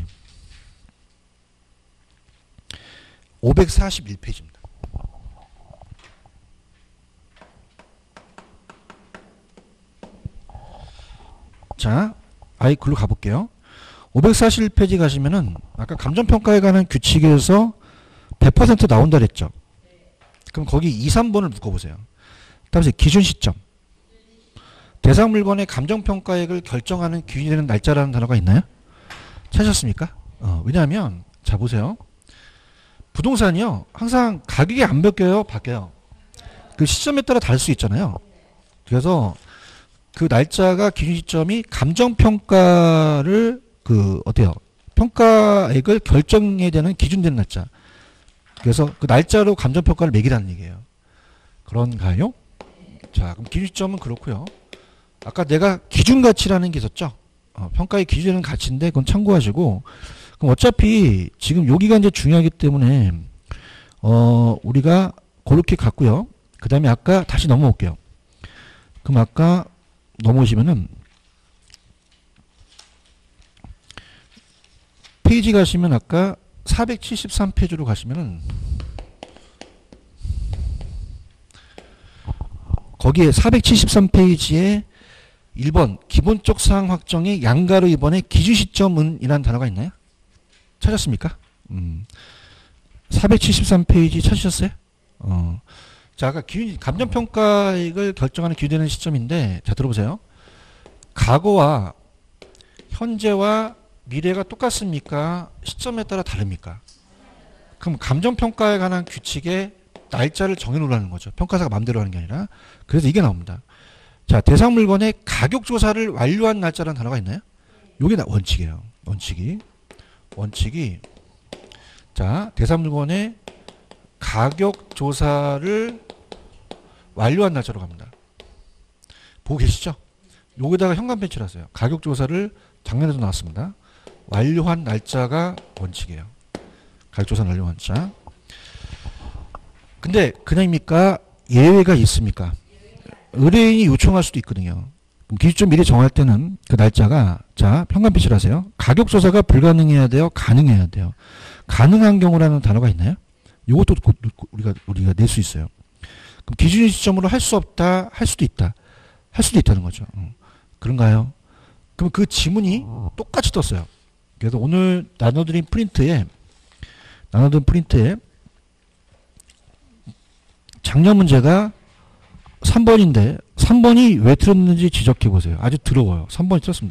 541페이지입니다. 자, 글로 가볼게요. 541페이지 가시면은 아까 감정평가에 관한 규칙에서 100% 나온다 그랬죠. 그럼 거기 2, 3번을 묶어보세요. 다음에 기준 시점. 대상 물건의 감정평가액을 결정하는 기준이 되는 날짜라는 단어가 있나요? 찾으셨습니까? 왜냐하면 자 보세요. 부동산이요. 항상 가격이 안 바뀌어요. 바뀌어요. 그 시점에 따라 다를 수 있잖아요. 그래서 그 날짜가 기준 시점이 감정평가를 어때요? 평가액을 결정해야 되는 기준되는 날짜. 그래서 그 날짜로 감정평가를 매기라는 얘기예요. 그런가요? 자, 그럼 기준 시점은 그렇고요. 아까 내가 기준가치라는 게 있었죠? 평가의 기준은 가치인데 그건 참고하시고 그럼 어차피 지금 여기가 이제 중요하기 때문에 우리가 그렇게 갔고요. 그 다음에 아까 다시 넘어올게요. 그럼 아까 넘어오시면은 페이지 가시면 아까 473페이지로 가시면은 거기에 473페이지에 1번 기본적 사항 확정의 양가로 2번의 기준 시점은 이라는 단어가 있나요? 찾았습니까? 473페이지 찾으셨어요? 자, 아까 감정평가액을 결정하는 기준되는 시점인데, 자, 들어보세요. 과거와 현재와 미래가 똑같습니까? 시점에 따라 다릅니까? 그럼 감정평가에 관한 규칙에 날짜를 정해놓으라는 거죠. 평가사가 마음대로 하는 게 아니라. 그래서 이게 나옵니다. 자, 대상 물건의 가격조사를 완료한 날짜라는 단어가 있나요? 요게 원칙이에요. 원칙이 자, 대상 물건의 가격조사를 완료한 날짜로 갑니다. 보고 계시죠? 여기다가 현관 배치를 하세요. 가격조사를 작년에도 나왔습니다. 완료한 날짜가 원칙이에요. 가격조사 완료한 날짜. 근데 그냥입니까? 예외가 있습니까? 의뢰인이 요청할 수도 있거든요. 그럼 기준점 미리 정할 때는 그 날짜가 자 평간 표시를 하세요. 가격조사가 불가능해야 돼요? 가능해야 돼요? 가능한 경우라는 단어가 있나요? 이것도 우리가 낼 수 있어요. 그럼 기준일 시점으로 할 수 없다, 할 수도 있다. 할 수도 있다는 거죠. 그런가요? 그럼 그 지문이 똑같이 떴어요. 그래서 오늘 나눠드린 프린트에 작년 문제가 3번인데 3번이 왜 틀렸는지 지적해 보세요. 아주 더러워요. 3번이 틀렸습니다.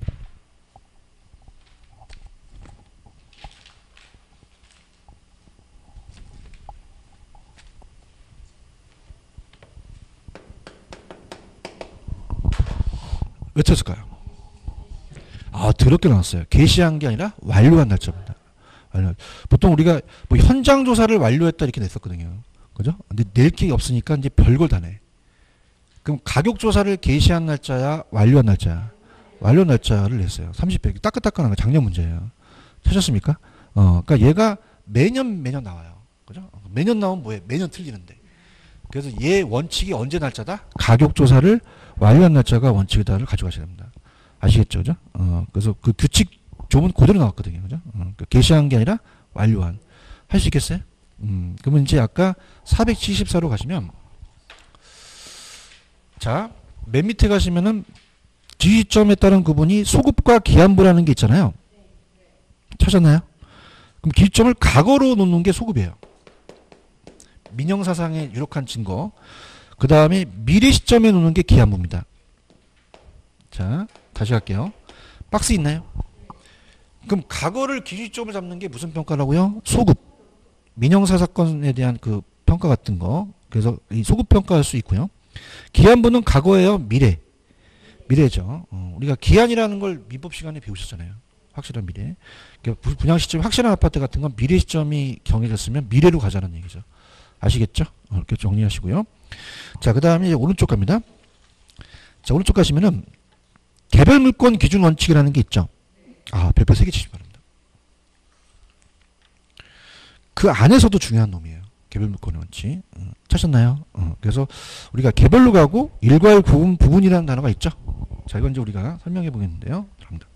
왜 틀렸을까요? 아, 더럽게 나왔어요. 게시한 게 아니라 완료한 날짜입니다. 보통 우리가 뭐 현장 조사를 완료했다 이렇게 냈었거든요. 그죠? 근데 낼 게 없으니까 이제 별걸 다 내. 그럼 가격 조사를 게시한 날짜야, 완료한 날짜야? 완료 날짜를 냈어요. 30배. 따끈따끈한 거 작년 문제예요. 찾았습니까? 그러니까 얘가 매년 나와요. 그죠? 매년 나오면 뭐예요? 매년 틀리는데. 그래서 얘 원칙이 언제 날짜다? 가격 조사를 완료한 날짜가 원칙이다를 가져가셔야 됩니다. 아시겠죠? 그죠? 그래서 그 규칙 조문 그대로 나왔거든요. 그죠? 그러니까 게시한 게 아니라 완료한. 할 수 있겠어요? 그러면 이제 아까 474로 가시면 자, 맨 밑에 가시면은 지시점에 따른 구분이 소급과 기한부라는 게 있잖아요. 찾았나요? 그럼 기시점을 과거로 놓는 게 소급이에요. 민영사상의 유력한 증거. 그 다음에 미래 시점에 놓는 게 기한부입니다. 자, 다시 갈게요. 박스 있나요? 그럼 과거를 기시점을 잡는 게 무슨 평가라고요? 소급. 민영사 사건에 대한 그 평가 같은 거. 그래서 이 소급 평가할 수 있고요. 기한부는 과거예요? 미래죠. 우리가 기한이라는 걸 민법 시간에 배우셨잖아요. 확실한 미래. 그러니까 분양 시점이 확실한 아파트 같은 건 미래 시점이 정해졌으면 미래로 가자는 얘기죠. 아시겠죠? 이렇게 정리하시고요. 자, 그 다음에 오른쪽 갑니다. 자, 오른쪽 가시면은 개별 물건 기준 원칙이라는 게 있죠. 아, 별표 3개 치시기 바랍니다. 그 안에서도 중요한 놈이에요. 개별 물건의 원칙. 찾았나요? 그래서 우리가 개별로 가고 일괄 부분이라는 단어가 있죠. 자, 이건 이제 우리가 설명해 보겠는데요. 갑니다.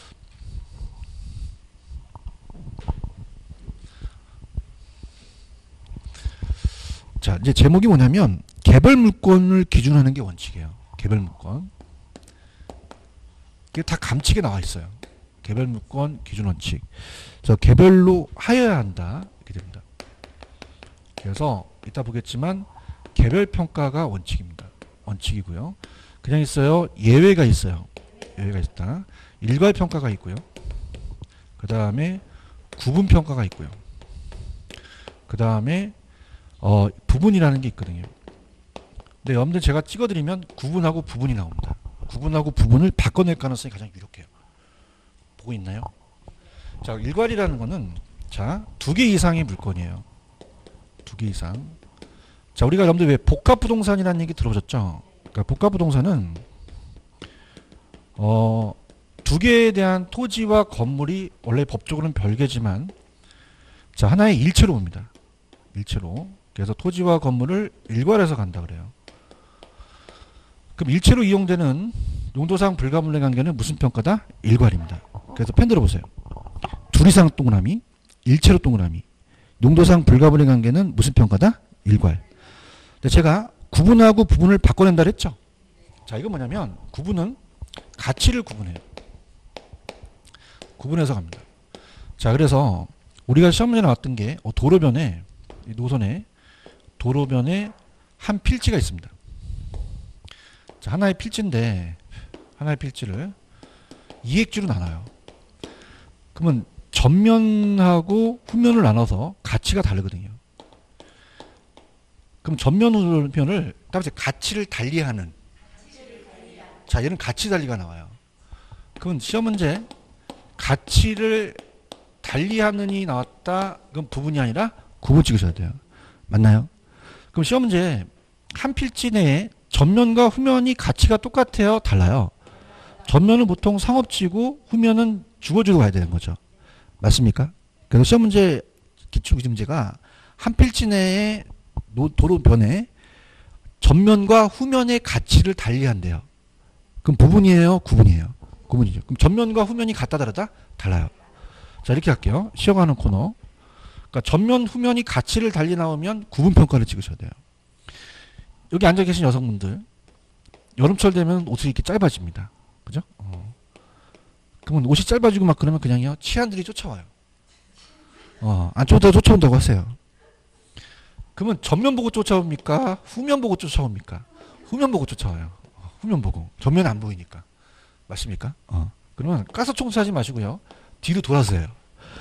자, 이제 제목이 뭐냐면 개별 물건을 기준하는 게 원칙이에요. 개별 물건. 이게 다 감칙에 나와 있어요. 개별 물건 기준 원칙. 그래서 개별로 하여야 한다. 이렇게 됩니다. 그래서 이따 보겠지만 개별 평가가 원칙입니다. 원칙이고요. 그냥 있어요. 예외가 있어요. 예외가 있다. 일괄 평가가 있고요. 그 다음에 구분 평가가 있고요. 그 다음에 부분이라는 게 있거든요. 근데 여러분들 제가 찍어드리면 구분하고 부분이 나옵니다. 구분하고 부분을 바꿔낼 가능성이 가장 유력해요. 보고 있나요? 자, 일괄이라는 거는 자, 2개 이상의 물건이에요. 2개 이상. 자, 우리가 여러분들 왜 복합부동산이라는 얘기 들어보셨죠? 그러니까 복합부동산은 2개에 대한 토지와 건물이 원래 법적으로는 별개지만 자, 하나의 일체로 봅니다. 일체로. 그래서 토지와 건물을 일괄해서 간다 그래요. 그럼 일체로 이용되는 용도상 불가분의 관계는 무슨 평가다? 일괄입니다. 그래서 펜 들어보세요. 둘 이상 동그라미, 일체로 동그라미. 용도상 불가분의 관계는 무슨 평가다? 일괄. 근데 제가 구분하고 부분을 바꿔낸다 그랬죠? 자, 이건 뭐냐면 구분은 가치를 구분해요. 구분해서 갑니다. 자, 그래서 우리가 시험 문제 나왔던 게 도로변에 노선에 도로변에 한 필지가 있습니다. 자, 하나의 필지인데 하나의 필지를 이획지로 나눠요. 그러면 전면하고 후면을 나눠서 가치가 다르거든요. 그럼 전면 후면을 따라서 가치를 달리하는 자, 얘는 가치 달리가 나와요. 그럼 시험 문제 가치를 달리하는이 나왔다. 그럼 부분이 아니라 구분 찍으셔야 돼요. 맞나요? 그럼 시험 문제 한 필지 내에 전면과 후면이 가치가 똑같아요? 달라요? 전면은 보통 상업지고 후면은 주거지로 가야 되는 거죠. 맞습니까? 그래서 시험 문제, 기출국지 문제가 한 필지 내에 도로변에 전면과 후면의 가치를 달리한대요. 그럼 부분이에요? 구분이에요? 구분이죠. 그럼 전면과 후면이 같다 다르다? 달라요. 자, 이렇게 할게요. 쉬어가는 코너. 그러니까 전면, 후면이 가치를 달리 나오면 구분평가를 찍으셔야 돼요. 여기 앉아 계신 여성분들, 여름철 되면 옷이 이렇게 짧아집니다. 그죠? 그러면 옷이 짧아지고 막 그러면 그냥요, 치안들이 쫓아와요. 안쪽으로 쫓아온다고 하세요. 그러면 전면 보고 쫓아옵니까? 후면 보고 쫓아옵니까? 후면 보고 쫓아와요. 후면 보고. 전면 안 보이니까. 맞습니까? 그러면 가서 청소하지 마시고요. 뒤로 돌아서 해요.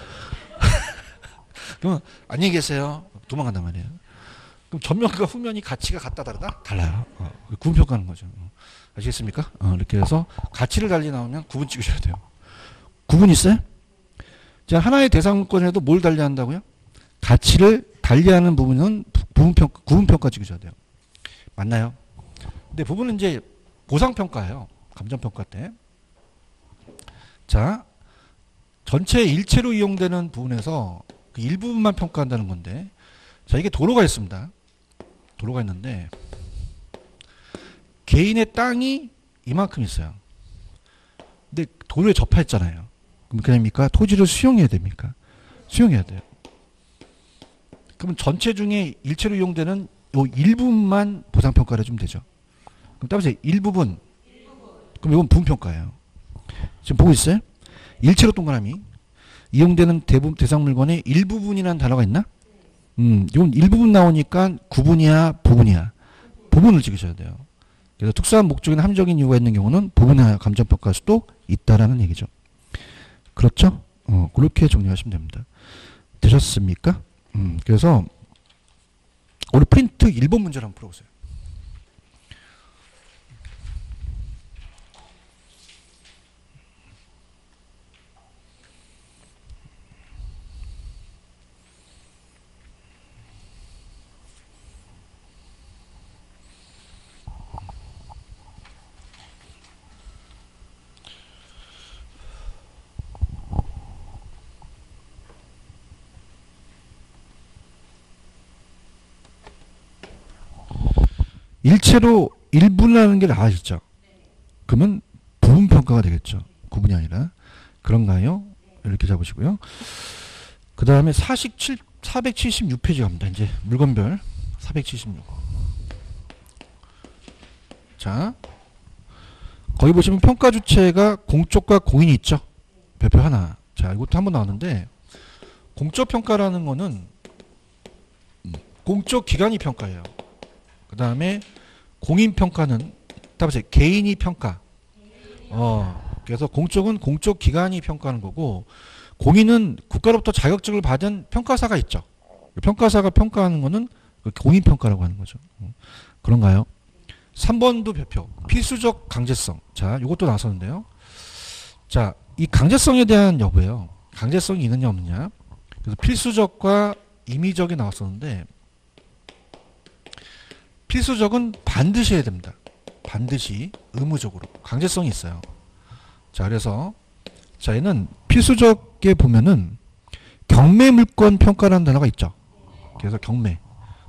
그러면 안녕히 계세요. 도망간단 말이에요. 그럼 전면과 후면이 가치가 같다 다르다? 달라요. 구분평가하는 거죠. 아시겠습니까? 이렇게 해서 가치를 달리 나오면 구분 찍으셔야 돼요. 구분 있어요? 자, 하나의 대상물건에도 뭘 달리한다고요? 가치를 달리하는 부분은 구분평가 찍으셔야 돼요. 맞나요? 근데 부분은 이제 보상평가예요. 감정평가 때. 자, 전체 일체로 이용되는 부분에서 그 일부분만 평가한다는 건데, 자, 이게 도로가 있습니다. 도로가 있는데, 개인의 땅이 이만큼 있어요. 근데 도로에 접하였잖아요. 그럼 그냥입니까? 토지를 수용해야 됩니까? 수용해야 돼요. 그러면 전체 중에 일체로 이용되는 요 일부분만 보상평가를 해주면 되죠. 그럼 따라서 일부분. 그럼 이건 부분평가예요. 지금 보고 있어요? 일체로 동그라미. 이용되는 대상 물건의 일부분이라는 단어가 있나? 이건 일부분 나오니까 구분이야, 부분이야. 부분을 찍으셔야 돼요. 그래서 특수한 목적이나 함정인 이유가 있는 경우는 부분의 감정평가할 수도 있다라는 얘기죠. 그렇죠? 그렇게 정리하시면 됩니다. 되셨습니까? 그래서 우리 프린트 1번 문제를 한번 풀어보세요. 일체로 일분하는 게 나아졌죠. 그러면 부분평가가 되겠죠. 구분이 아니라. 그런가요? 이렇게 잡으시고요. 그 다음에 476페이지 갑니다. 이제 물건별 476. 자, 거기 보시면 평가 주체가 공적과 공인이 있죠. 별표 하나. 자, 이것도 한번 나왔는데, 공적 평가라는 거는 공적 기관이 평가해요. 그 다음에 공인 평가는 따라서 개인이 평가. 그래서 공적은 공적 기관이 평가하는 거고, 공인은 국가로부터 자격증을 받은 평가사가 있죠. 평가사가 평가하는 거는 공인 평가라고 하는 거죠. 그런가요? 3번도 별표. 필수적 강제성. 자, 이것도 나섰는데요. 자, 이 강제성에 대한 여부예요. 강제성이 있느냐 없느냐. 그래서 필수적과 임의적이 나왔었는데, 필수적은 반드시 해야 됩니다. 반드시 의무적으로. 강제성이 있어요. 자, 그래서 자, 얘는 필수적에 보면은 경매물건 평가라는 단어가 있죠. 그래서 경매,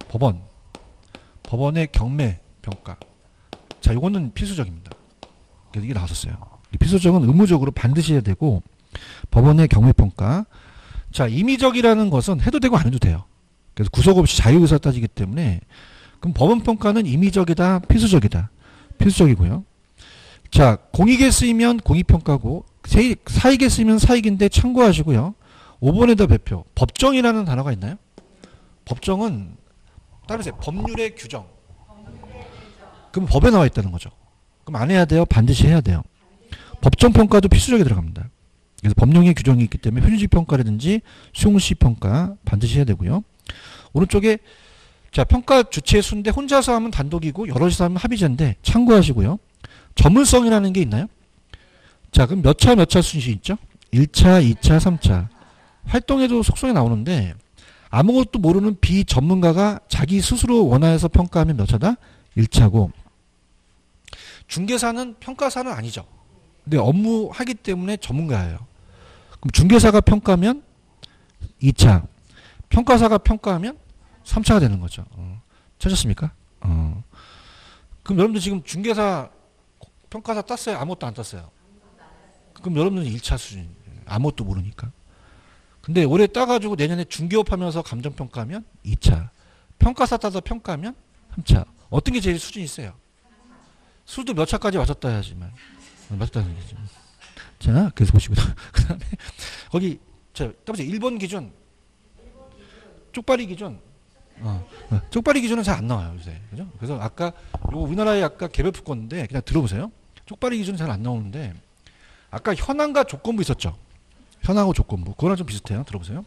법원의 경매 평가. 자, 이거는 필수적입니다. 그래서 이게 나왔었어요. 필수적은 의무적으로 반드시 해야 되고, 법원의 경매 평가. 자, 임의적이라는 것은 해도 되고 안 해도 돼요. 그래서 구속 없이 자유의사 따지기 때문에, 그럼 법원 평가는 임의적이다, 필수적이다. 필수적이고요. 자, 공익에 쓰이면 공익평가고, 사익에 쓰이면 사익인데 참고하시고요. 5번에다 별표. 법정이라는 단어가 있나요? 법정은 따르세요. 법률의 규정. 그럼 법에 나와 있다는 거죠. 그럼 안 해야 돼요? 반드시 해야 돼요. 법정 평가도 필수적에 들어갑니다. 그래서 법령의 규정이 있기 때문에 효율직 평가라든지 수용시 평가 반드시 해야 되고요. 오른쪽에 자, 평가 주체 수인데 혼자서 하면 단독이고 여럿이서 하면 합의제인데 참고하시고요. 전문성이라는 게 있나요? 자, 그럼 몇 차 순위 있죠? 1차, 2차, 3차. 활동에도 속성이 나오는데 아무것도 모르는 비전문가가 자기 스스로 원하여서 평가하면 몇 차다? 1차고, 중개사는 평가사는 아니죠. 근데 업무 하기 때문에 전문가예요. 그럼 중개사가 평가하면 2차, 평가사가 평가하면 3차가 되는 거죠. 찾았습니까? 그럼 여러분들 지금 중개사 평가사 땄어요? 아무것도 안 땄어요? 그럼 여러분들은 1차 수준, 아무것도 모르니까. 근데 올해 따가지고 내년에 중개업 하면서 감정평가하면 2차, 평가사 따서 평가하면 3차. 어떤 게 제일 수준이 있어요? 술도 몇 차까지 마셨다 해야지만. 맞다는 얘기죠. 자, 그래서 보시고. 그 다음에, 거기, 자, 따보세요. 1번 기준. 쪽발이 기준. 쪽발이 기준은 잘 안 나와요, 요새. 그죠? 그래서 아까, 요 우리나라의 아까 개별 특권인데, 그냥 들어보세요. 쪽발이 기준은 잘 안 나오는데, 아까 현황과 조건부 있었죠? 현황하고 조건부. 그거랑 좀 비슷해요. 들어보세요.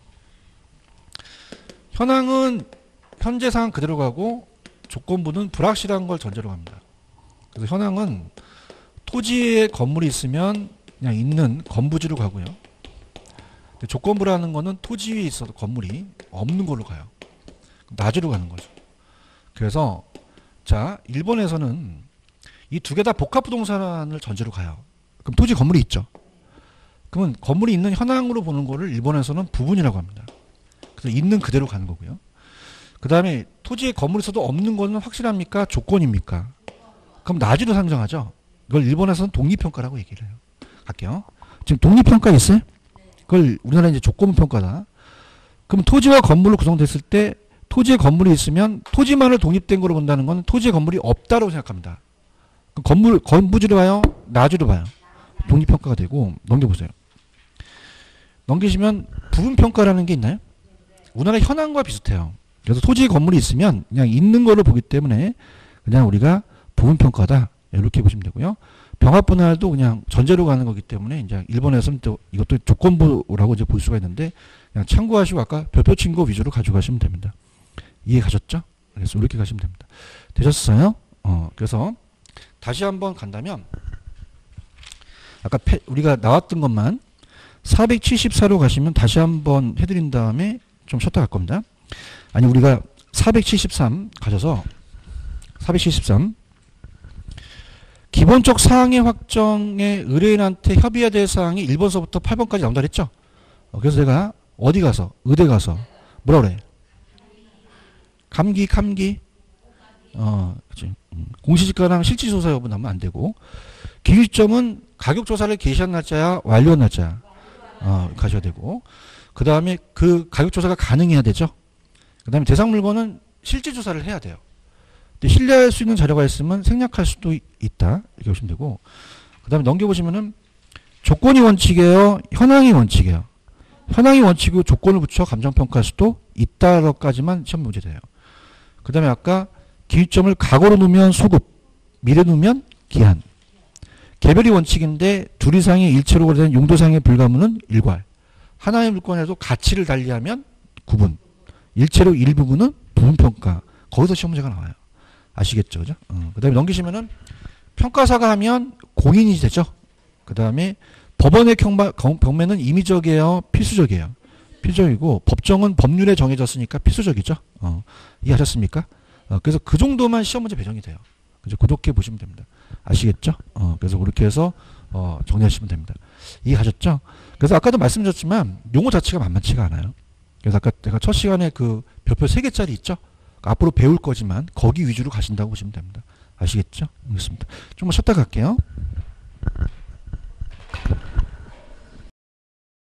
현황은 현재 상황 그대로 가고, 조건부는 불확실한 걸 전제로 갑니다. 그래서 현황은 토지에 건물이 있으면 그냥 있는 건부지로 가고요. 근데 조건부라는 거는 토지 위에 있어도 건물이 없는 걸로 가요. 낮으로 가는 거죠. 그래서 자, 일본에서는 이 두 개 다 복합부동산을 전제로 가요. 그럼 토지 건물이 있죠. 그러면 건물이 있는 현황으로 보는 거를 일본에서는 부분이라고 합니다. 그래서 있는 그대로 가는 거고요. 그 다음에 토지에 건물이 있어도 없는 거는 확실합니까? 조건입니까? 그럼 낮으로 상정하죠. 이걸 일본에서는 독립평가라고 얘기를 해요. 갈게요. 지금 독립평가 있어요? 그걸 우리나라 이제 조건부 평가다. 그럼 토지와 건물로 구성됐을 때 토지에 건물이 있으면 토지만을 독립된 거로 본다는 건 토지에 건물이 없다고 생각합니다. 건물, 건부지로 봐요? 낮으로 봐요? 독립평가가 되고, 넘겨보세요. 넘기시면 부분평가라는 게 있나요? 우리나라 현황과 비슷해요. 그래서 토지에 건물이 있으면 그냥 있는 거를 보기 때문에 그냥 우리가 부분평가다. 이렇게 보시면 되고요. 병합분할도 그냥 전제로 가는 거기 때문에 이제 일본에서는 또 이것도 조건부라고 이제 볼 수가 있는데 그냥 참고하시고 아까 별표 친 거 위주로 가져가시면 됩니다. 이해 가셨죠? 그래서 이렇게 가시면 됩니다. 되셨어요? 그래서 다시 한번 간다면 아까 우리가 나왔던 것만 474로 가시면 다시 한번 해드린 다음에 좀 쉬었다 갈 겁니다. 아니 우리가 473 가셔서 473 기본적 사항의 확정에 의뢰인한테 협의해야 될 사항이 1번서부터 8번까지 나온다 그랬죠? 그래서 제가 어디 가서 의대 가서 뭐라 그래? 감기 그치. 공시지가랑 실질조사 여부 나면 안 되고 기일점은 가격조사를 개시한 날짜야 완료한 날짜야 가셔야 되고 그 다음에 그 가격조사가 가능해야 되죠. 그 다음에 대상 물건은 실질조사를 해야 돼요. 근데 신뢰할 수 있는 자료가 있으면 생략할 수도 있다 이렇게 보시면 되고 그 다음에 넘겨보시면은 조건이 원칙이에요, 현황이 원칙이에요. 현황이 원칙이고 조건을 붙여 감정평가할 수도 있다까지만 시험 문제 돼요. 그 다음에 아까 기준점을 과거로 놓으면 소급, 미래 놓으면 기한. 개별이 원칙인데 둘 이상의 일체로 거래되는 용도상의 불가문은 일괄. 하나의 물건에도 가치를 달리하면 구분. 일체로 일부분은 부분평가. 거기서 시험 문제가 나와요. 아시겠죠? 그죠? 그 다음에 넘기시면은 평가사가 하면 공인이 되죠. 그 다음에 법원의 경매는 임의적이에요? 필수적이에요? 필수적이고 법정은 법률에 정해졌으니까 필수적이죠. 이해하셨습니까? 그래서 그 정도만 시험 문제 배정이 돼요. 그죠? 그렇게 보시면 됩니다. 아시겠죠? 그래서 그렇게 해서 정리하시면 됩니다. 이해하셨죠? 그래서 아까도 말씀드렸지만 용어 자체가 만만치가 않아요. 그래서 아까 제가 첫 시간에 그 별표 3개짜리 있죠? 앞으로 배울 거지만 거기 위주로 가신다고 보시면 됩니다. 아시겠죠? 알겠습니다. 좀 쉬었다 갈게요.